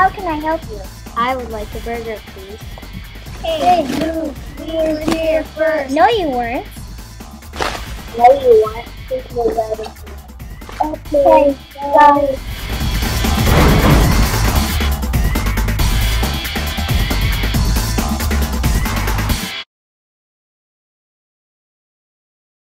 How can I help you? I would like a burger, please. Hey, you! We were here first. No, you weren't. No, you weren't. This was out of here. Okay, sorry.